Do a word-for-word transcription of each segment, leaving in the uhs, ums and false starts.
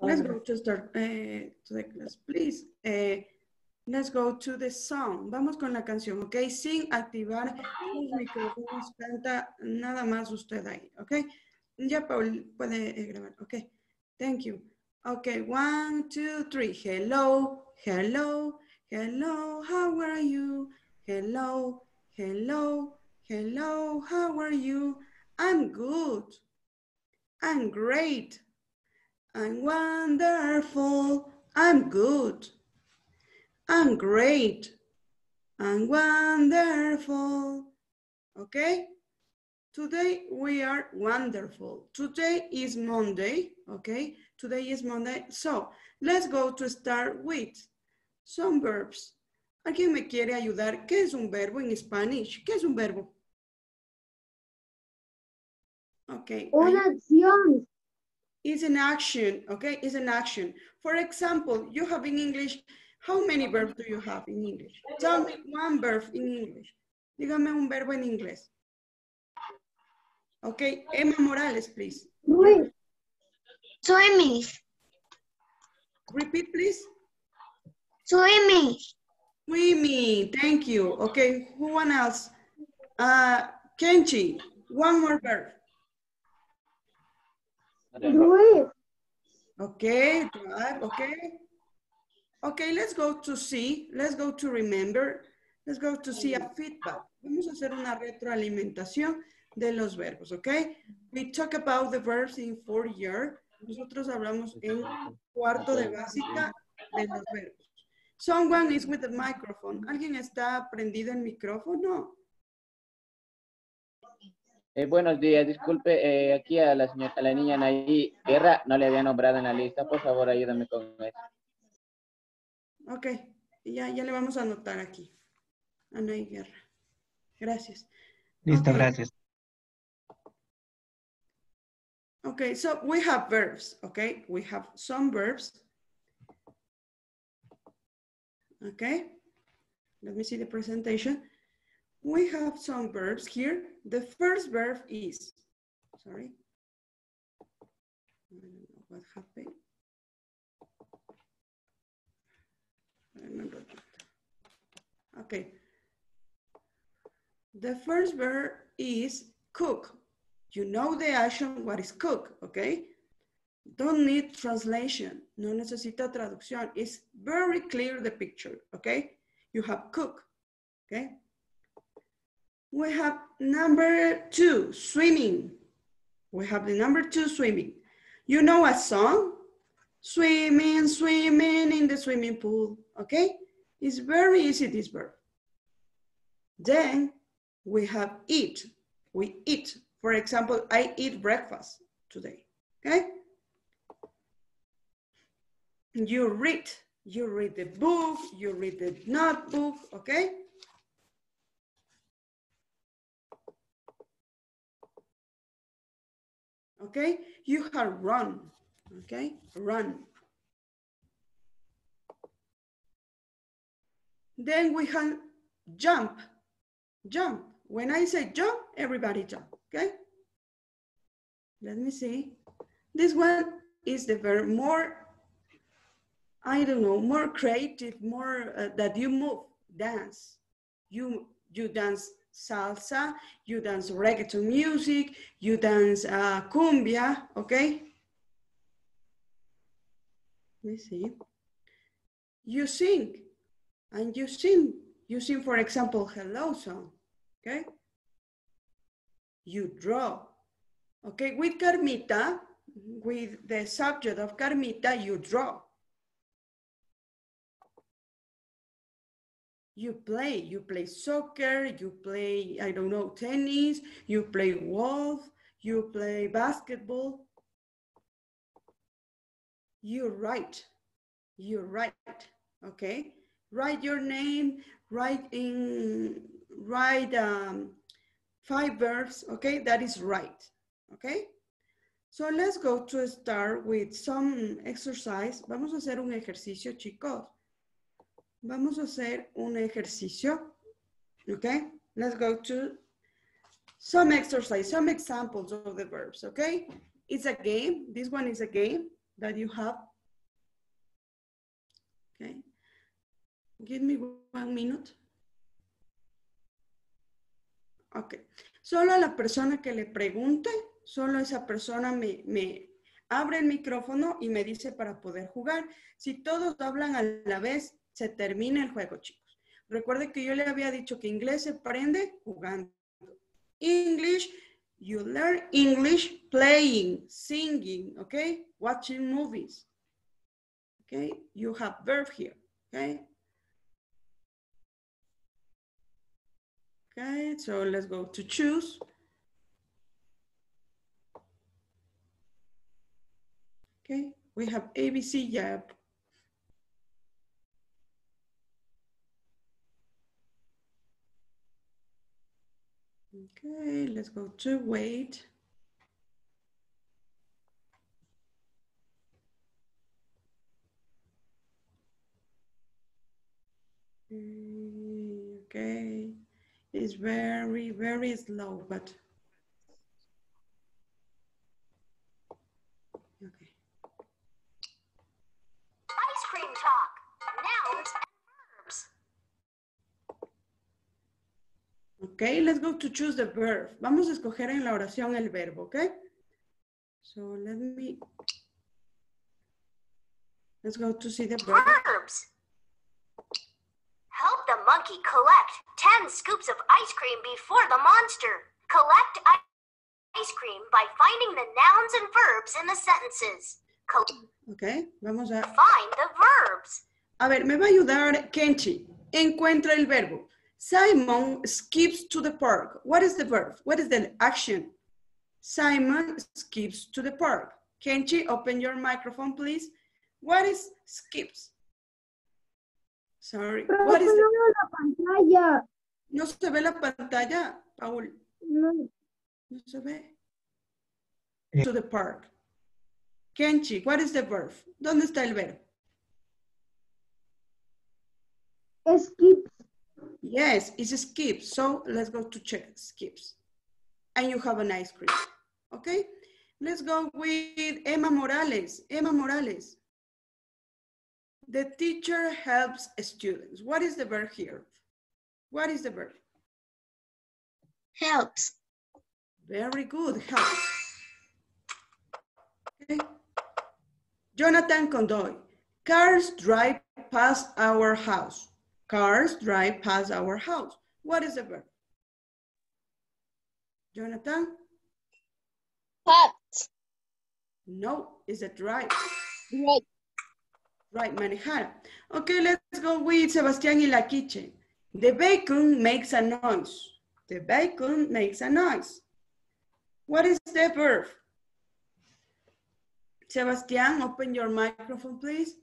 Let's go to start uh, to the class, please. Uh, let's go to the song. Vamos con la canción, ¿ok? Sin activar sus micrófonos, canta nada más usted ahí, ¿ok? Ya Paul puede eh, grabar, ¿ok? Thank you. Okay, one, two, three. Hello, hello, hello, how are you? Hello, hello, hello, how are you? I'm good. I'm great. I'm wonderful. I'm good. I'm great. I'm wonderful. Okay? Today we are wonderful. Today is Monday. Okay? Today is Monday. So let's go to start with some verbs. ¿Alguien me quiere ayudar? ¿Qué es un verbo en Spanish? ¿Qué es un verbo? Okay. Una acción. Is an action, okay? Is an action. For example, you have in English, how many verbs do you have in English? Tell me one verb in English. Dígame un verbo en inglés. Okay, Emma Morales, please. Swimming. Repeat, please. Swimming. Swimming, thank you. Okay, who one else? Uh, Kenchi, one more verb. Drive. Okay, drive, okay. Okay, let's go to see. Let's go to remember. Let's go to see a feedback. Vamos a hacer una retroalimentación de los verbos, okay? We talk about the verbs in fourth year. Nosotros hablamos en cuarto de básica de los verbos. Someone is with the microphone. ¿Alguien está prendido el micrófono? Eh, buenos días, disculpe, eh, aquí a la señora, a la niña Anaí Guerra no le había nombrado en la lista, por favor ayúdame con eso. Ok, ya, ya le vamos a anotar aquí. Anaí Guerra. Gracias. Listo, Okay. gracias. Okay, so we have verbs, okay? We have some verbs. Okay, let me see the presentation. We have some verbs here. The first verb is, sorry. I don't know what happened. I remember that. Okay. The first verb is cook. You know the action, what is cook, okay? Don't need translation. No necesita traducción. It's very clear the picture, okay? You have cook, okay? We have number two, swimming. We have the number two, swimming. You know a song? Swimming, swimming in the swimming pool, okay? It's very easy, this verb. Then we have eat. We eat. For example, I eat breakfast today, okay? You read. You read the book, you read the notebook, okay? Okay, you have run, okay? Run. Then we have jump, jump. When I say jump, everybody jump, okay? Let me see. This one is the verb more, I don't know, more creative, more uh, that you move, dance. You, you dance salsa, you dance reggaeton music, you dance uh, cumbia, okay? Let me see. You sing, and you sing. You sing, for example, hello song, okay? You draw, okay? With Carmita, with the subject of Carmita, you draw. You play, you play soccer, you play, I don't know, tennis, you play golf, you play basketball. You write, you write, okay? Write your name, write in, write um, five verbs, okay? That is right, okay? So let's go to start with some exercise. Vamos a hacer un ejercicio, chicos. Vamos a hacer un ejercicio, okay? Let's go to some exercise, some examples of the verbs, okay? It's a game. This one is a game that you have Okay. Give me one minute. Ok. Solo a la persona que le pregunte, solo esa persona me, me abre el micrófono y me dice para poder jugar. Si todos hablan a la vez, se termina el juego, chicos. Recuerde que yo le había dicho que inglés se aprende jugando. English, you learn English playing, singing, okay? Watching movies. Okay? You have verb here, okay? Okay, so let's go to choose. Okay, we have A B C, yep. Okay, let's go to wait. Okay, it's very, very slow, but okay. Ice cream talk, nouns and verbs. Okay, let's go to choose the verb. Vamos a escoger en la oración el verbo, okay? So let me, let's go to see the verb. Verbs. Help the monkey collect ten scoops of ice cream before the monster. Collect i- ice cream by finding the nouns and verbs in the sentences. Col- Okay, vamos a... Find the verbs. A ver, me va a ayudar Kenchi. Encuentra el verbo. Simon skips to the park. What is the verb? What is the action? Simon skips to the park. Kenchi, open your microphone, please. What is skips? Sorry. Pero What is no the... veo la pantalla. No se ve la pantalla, Paul. No. No se ve. To the park. Kenchi, what is the verb? ¿Dónde está el verbo? Skip. Yes, it's skips. So let's go to check skips. And you have an ice cream. Okay? Let's go with Emma Morales. Emma Morales. The teacher helps students. What is the verb here? What is the verb? Helps. Very good, helps. Okay. Jonathan Condoy. Cars drive past our house. Cars drive past our house. What is the verb? Jonathan? Helps. No, is it right? Right. Right, manejar. Okay, let's go with Sebastián Ilaquiche. The bacon makes a noise. The bacon makes a noise. What is the verb? Sebastián, open your microphone, please.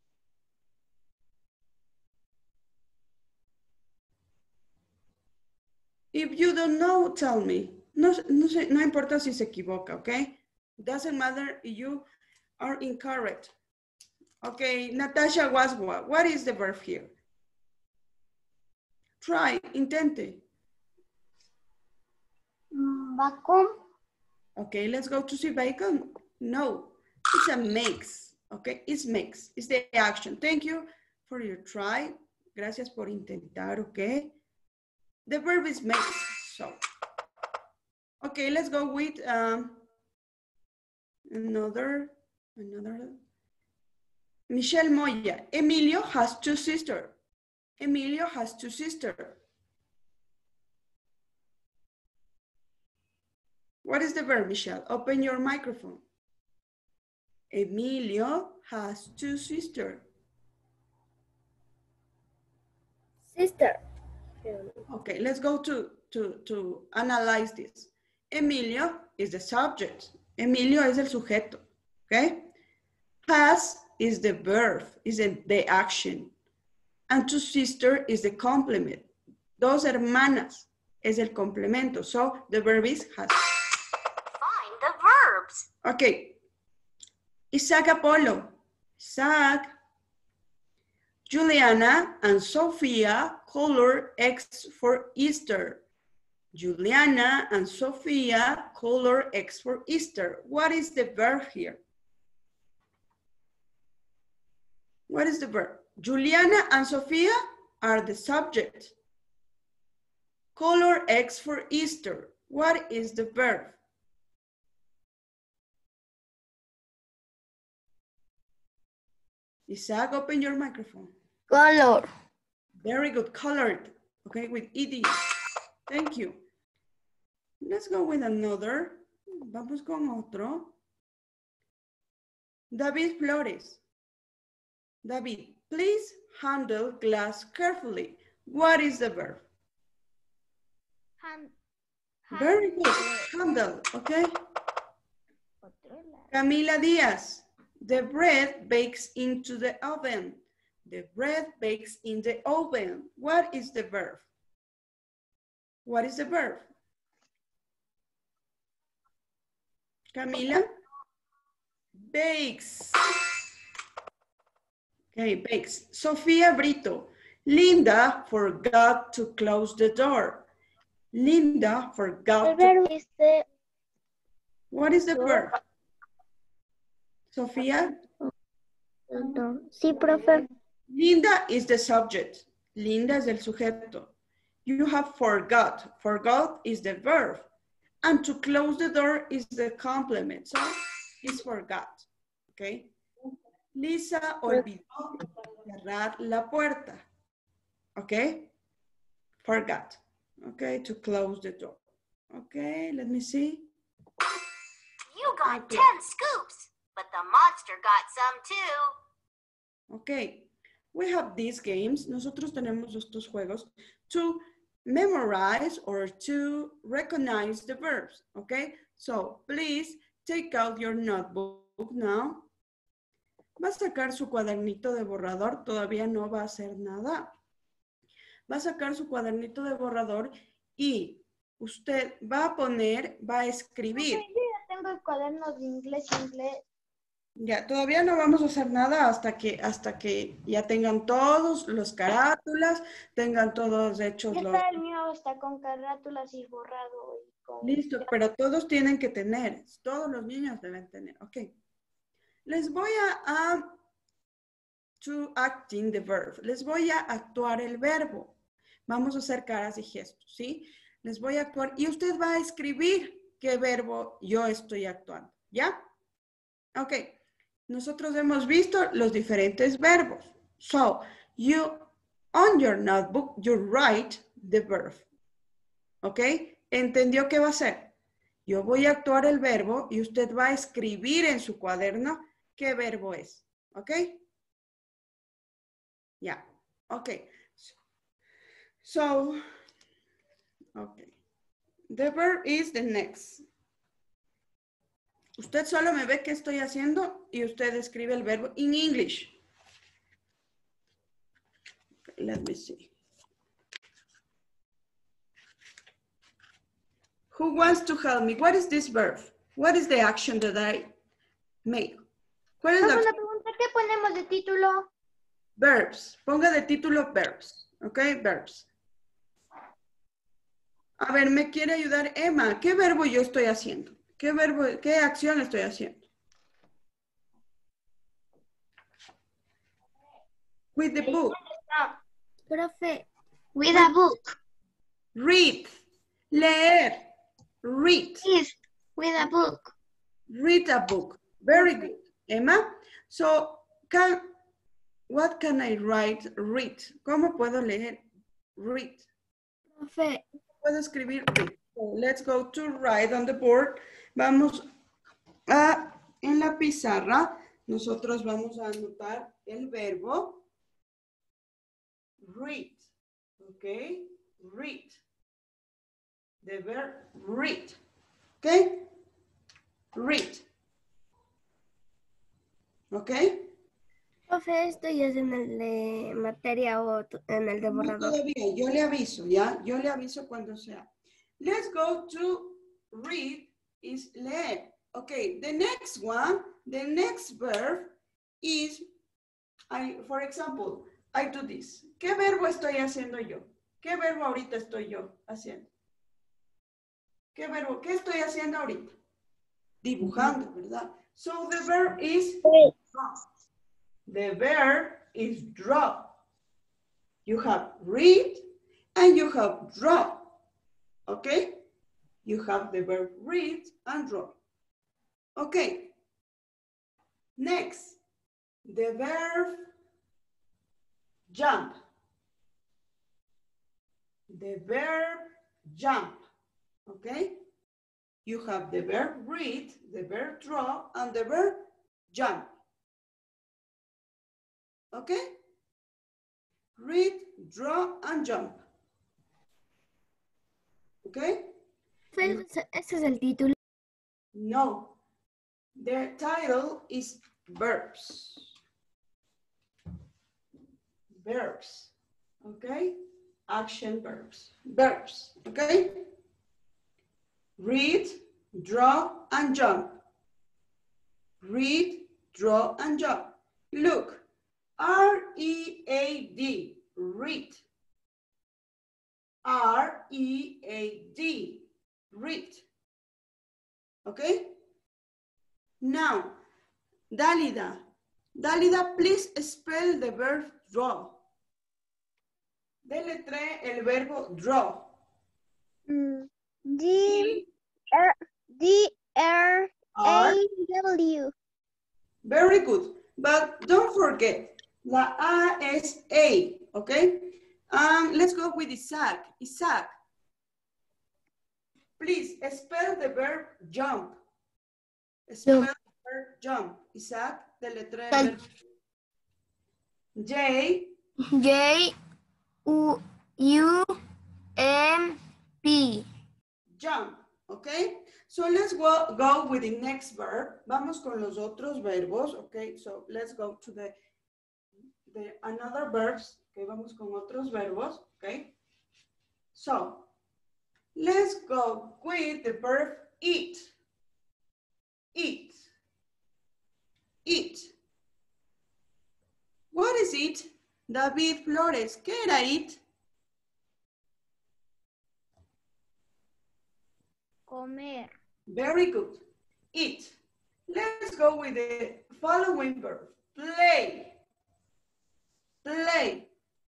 If you don't know, tell me. No, no, sé, no importa si se equivoca, okay? Doesn't matter if you are incorrect. Okay, Natasha Waswa, what is the verb here? Try, intente. Bacon. Okay, let's go to see bacon. No, it's a makes, okay? It's makes, it's the action. Thank you for your try. Gracias por intentar, okay? The verb is makes, so. Okay, let's go with um, another, another. Michelle Moya, Emilio has two sisters. Emilio has two sisters. What is the verb, Michelle? Open your microphone. Emilio has two sisters. Sister. Okay, let's go to, to, to analyze this. Emilio is the subject. Emilio es el sujeto, okay? Has is the verb, is the, the action. And two sister is the complement. Dos hermanas es el complemento. So the verb is has. Find the verbs. Okay. Isaac Apollo. Isaac. Juliana and Sophia color eggs for Easter. Juliana and Sophia color eggs for Easter. What is the verb here? What is the verb? Juliana and Sofia are the subject. Color X for Easter. What is the verb? Isaac, open your microphone. Color. Very good, colored. Okay, with E D. Thank you. Let's go with another. Vamos con otro. David Flores. David, please handle glass carefully. What is the verb? Hand. Very good. Handle, okay? Camila Diaz. The bread bakes into the oven. The bread bakes in the oven. What is the verb? What is the verb? Camila? Bakes. Okay, bakes. Sofía Brito. Linda forgot to close the door. Linda forgot to... is the What is the verb? Sofía? Sí, profe. Linda is the subject. Linda es el sujeto. You have forgot. Forgot is the verb. And to close the door is the complement. So, is forgot. Okay? Lisa olvidó cerrar la puerta. Okay? Forgot. Okay, to close the door. Okay, let me see. You got Okay. ten scoops, but the monster got some too. Okay, we have these games. Nosotros tenemos estos juegos to memorize or to recognize the verbs. Okay, so please take out your notebook now. Va a sacar su cuadernito de borrador. Todavía no va a hacer nada. Va a sacar su cuadernito de borrador y usted va a poner, va a escribir. Yo ya tengo el cuaderno de inglés inglés. Ya, todavía no vamos a hacer nada hasta que, hasta que ya tengan todos los carátulas, tengan todos hechos los... Está el mío, está con carátulas y borrado. Y con... Listo, pero todos tienen que tener, todos los niños deben tener, ok. Les voy a, a to acting the verb, les voy a actuar el verbo. Vamos a hacer caras y gestos, ¿sí? Les voy a actuar y usted va a escribir qué verbo yo estoy actuando, ¿ya? Ok. Nosotros hemos visto los diferentes verbos. So, you, on your notebook, you write the verb. ¿Ok? ¿Entendió qué va a hacer? Yo voy a actuar el verbo y usted va a escribir en su cuaderno qué verbo es. ¿Ok? Ya. Yeah. Ok. So, ok. The verb is the next. Usted solo me ve qué estoy haciendo y usted escribe el verbo in English. Okay, let me see. Who wants to help me? What is this verb? What is the action that I make? ¿Cuál es la Vamos a preguntar qué ponemos de título. verbs? Ponga de título verbs. Ok, verbs. A ver, ¿me quiere ayudar Emma? ¿Qué verbo yo estoy haciendo? ¿Qué verbo, qué acción estoy haciendo? With the book. Profe. With a book. Read. Leer. Read. Yes, with a book. Read a book. Very good. Emma. So, can, what can I write? Read. ¿Cómo puedo leer? Read. Profe. Puedo escribir read. So, let's go to write on the board. Vamos a, en la pizarra, nosotros vamos a anotar el verbo read. ¿Ok? Read. The verb read. ¿Ok? Read. ¿Ok? Profe, esto ya es en el de materia o en el de No borrador. todavía, yo le aviso, ¿ya? Yo le aviso cuando sea. Let's go to read is leer. Okay, the next one, the next verb is, I, for example, I do this. ¿Qué verbo estoy haciendo yo? ¿Qué verbo ahorita estoy yo haciendo? ¿Qué verbo? ¿Qué estoy haciendo ahorita? Dibujando, ¿verdad? So the verb is draw. The verb is draw. You have read and you have draw. Okay? You have the verb read and draw. Okay. Next, the verb jump. The verb jump. Okay? You have the verb read, the verb draw, and the verb jump. Okay? Read, draw, and jump. Okay? Ese es el título. No. The title is verbs. Verbs. Okay? Action verbs. Verbs. Okay? Read, draw, and jump. Read, draw, and jump. Look. R E A D. Read. R E A D. Read. Okay? Now, Dalida. Dalida, please spell the verb draw. Deletree el verbo draw. Mm, D R D R A W. Very good. But don't forget, la A es A, okay? Um, let's go with Isaac. Isaac, please spell the verb jump. Spell Jump. the verb jump. Isaac, deletrea el verbo. J, J U U M P. jump, okay? So let's go, go with the next verb. Vamos con los otros verbos, okay? So let's go to the, the another verbs. Okay, vamos con otros verbos, okay? So let's go with the verb eat. Eat. Eat. What is it? David Flores, ¿qué era eat? Comer. Very good. Eat. Let's go with the following verb. Play. Play.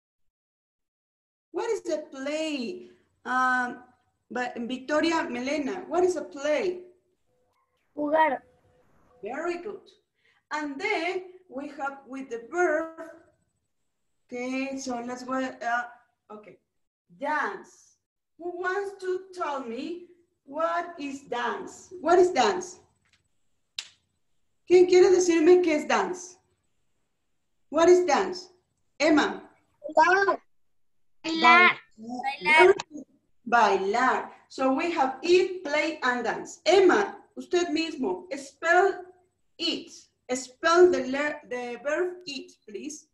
What is a play? Um, but Victoria Melena, what is a play? Jugar. Very good. And then we have with the verb, okay, so let's go, uh, okay, dance. Who wants to tell me what is dance? What is dance? ¿Quién quiere decirme qué es dance? What is dance? Emma. Bailar. Bailar. Bailar. So we have eat, play, and dance. Emma, usted mismo, spell eat. Spell the, the verb eat, please.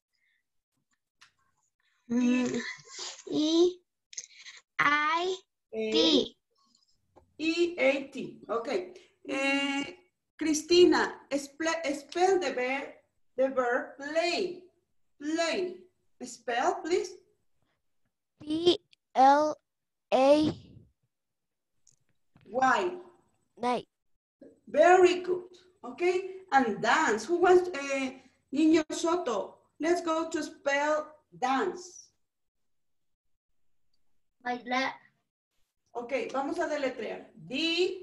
Mm. E I T. E A T. Okay. Uh, Cristina, spell, spell the verb, the verb play. Play. Spell, please. P L A Y. Y. Very good. Okay. And dance. Who wants, uh, Niño Soto? Let's go to spell dance. Bailar. Okay, vamos a deletrear. D,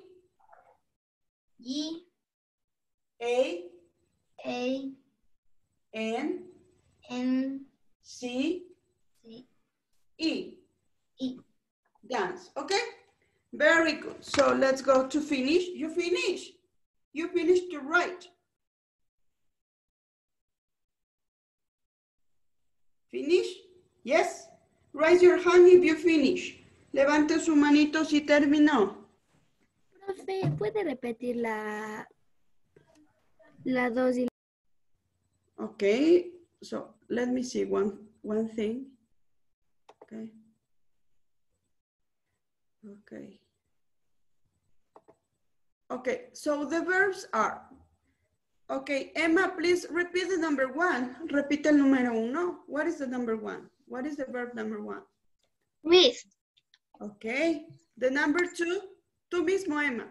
G A, A N, N C, C E. E. Dance, okay? Very good. So let's go to finish. You finish. You finish to write. Finish? Yes? Raise your hand if you finish. Levante su manito si terminó. Profe, ¿puede repetir la la dos y Okay, so let me see one, one thing. Okay. Okay. Okay, so the verbs are, okay, Emma, please repeat the number one. Repite el número uno. What is the number one? What is the verb number one? Read. Okay, the number two, tú mismo, Emma.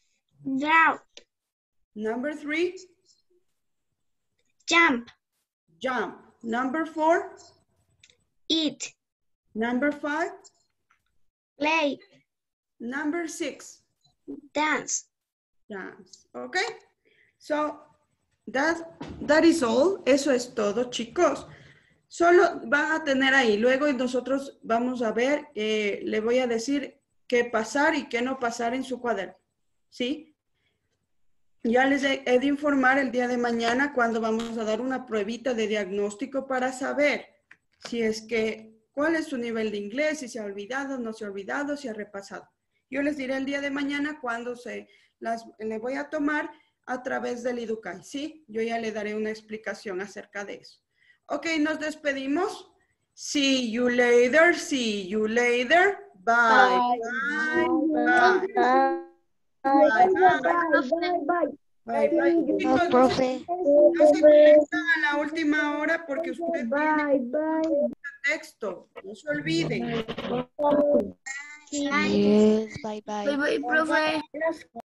Draw. Number three, Jump. jump. Number four, Eat. number five, Play. number six, Dance. dance. Okay? So, that, that is all. Eso es todo, chicos. Solo van a tener ahí. Luego nosotros vamos a ver, eh, le voy a decir qué pasar y qué no pasar en su cuaderno. ¿Sí? Ya les he, he de informar el día de mañana cuando vamos a dar una pruebita de diagnóstico para saber si es que, cuál es su nivel de inglés, si se ha olvidado, no se ha olvidado, si ha repasado. Yo les diré el día de mañana cuando se las le voy a tomar a través del Educay, ¿sí? Yo ya le daré una explicación acerca de eso. Ok, nos despedimos. See you later, see you later. Bye, bye, bye. Bye, bye. Bye, bye. Chicos, profe. no se conectan a la última hora porque usted tiene texto. No se olviden. Yes, bye bye. Bye, bye, profe.